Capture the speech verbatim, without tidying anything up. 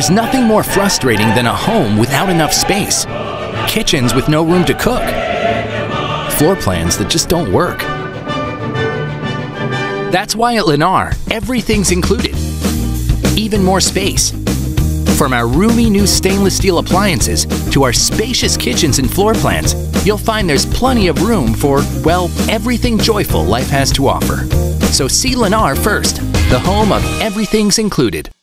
There's nothing more frustrating than a home without enough space. Kitchens with no room to cook. Floor plans that just don't work. That's why at Lennar, everything's included. Even more space. From our roomy new stainless steel appliances to our spacious kitchens and floor plans, you'll find there's plenty of room for, well, everything joyful life has to offer. So see Lennar first, the home of everything's included.